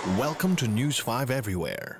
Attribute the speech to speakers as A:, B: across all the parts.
A: Welcome to News5 Everywhere.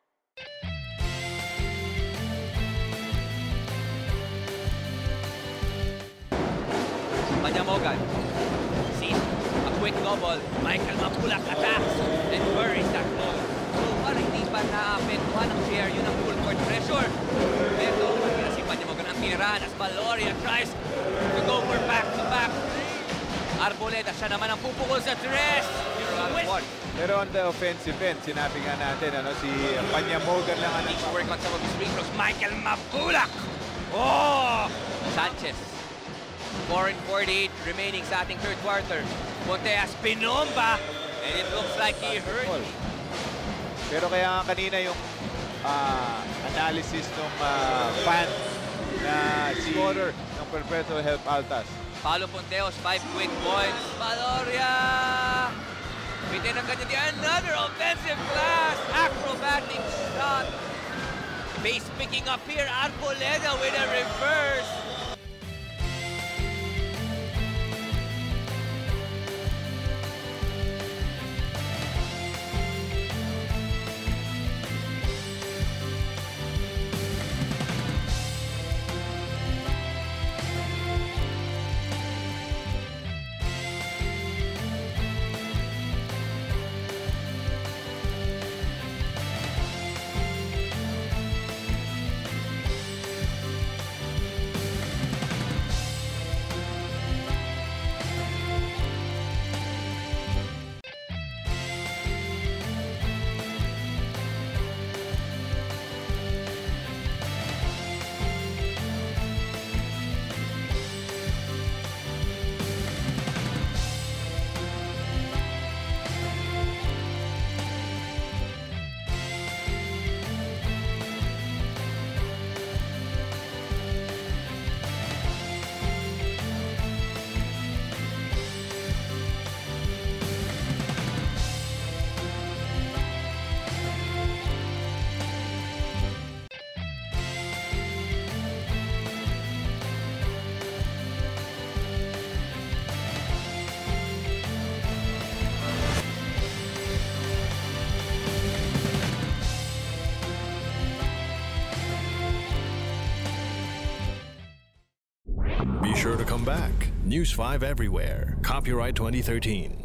B: Panyamogan sees a quick double. Michael Mapulak attacks and buries that goal. So parang hindi pa naapektuhan ng JRU ng full court pressure. Pero si Panyamogan ang tinirahan as Beloria tries to go for back-to-back. Arboleda siya naman ang pupukol sa tres.
C: Pero on the offensive end, sinabi nga natin, si Panyamogan lang ang
B: work on some of his free throws. Michael Mapulak! Oh! Sanchez. 4:48 remaining sa ating third quarter. Monteas pinomba, and it looks like he hurt.
C: Pero kaya nga kanina yung analysis ng fan na scorer ng Perpetual Help Altas.
B: Paulo Ponteos, 5 quick points. Beloria! Bitin ang kanya di another offensive glass. Acrobatic shot. Base picking up here. Arboleda with a reverse.
A: Be sure to come back. News5 Everywhere. Copyright 2013.